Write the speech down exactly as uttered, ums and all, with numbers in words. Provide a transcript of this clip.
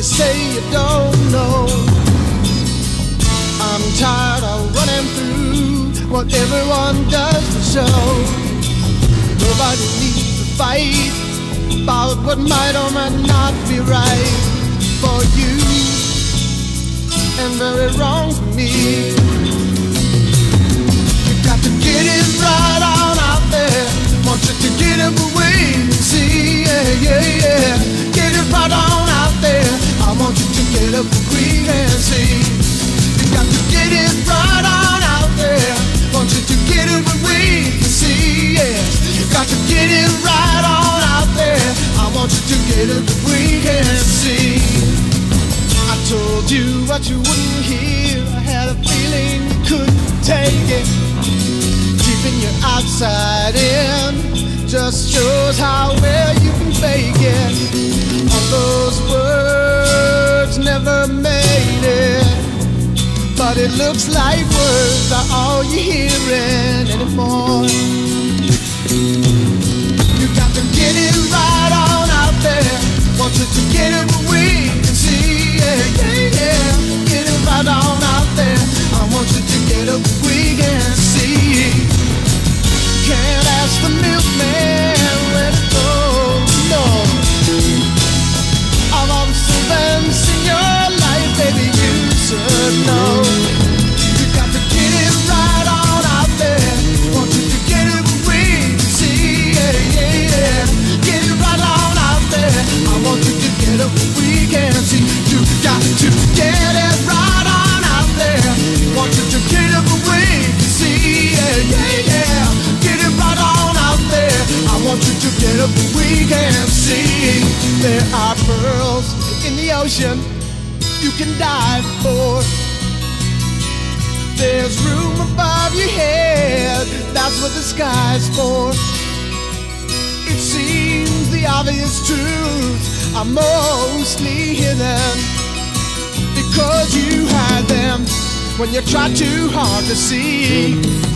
you say you don't know. I'm tired of running through what everyone does to show. Nobody needs to fight about what might or might not be right for you and very wrong for me. You got to get it right on out there. Want you to get it away and see, yeah, yeah, yeah. Get it right on out there. I want you to get up and we can see. You got to get it right on out there. Want you to get it and we can see, yes. You got to get it right on out there. I want you to get it and we can see. I told you what you wouldn't hear. I had a feeling you couldn't take it. Keeping you outside in just shows how well you can fake it. All those words never made it, but it looks like words are all you're hearing anymore. You got to get it right on out there. Want you to get it where we can see, yeah, yeah, yeah. Get it right on out there. I want you to get it where we can see. Can't ask the milkman where to go, no. Of all the servants in your life, baby, you should know. You got to get it right on out there. Want you to get it where we can see, yeah, yeah, yeah. Get it right on out there. I want you to get it where we can see. You got to get it right on out there. Want you to get it where we can see, yeah, yeah, yeah. Get it right on out there. I want you to get up where we can see. There are pearls in the ocean you can dive for. There's room above your head, that's what the sky's for. It seems the obvious truths are mostly hidden because you hide them when you try too hard to see.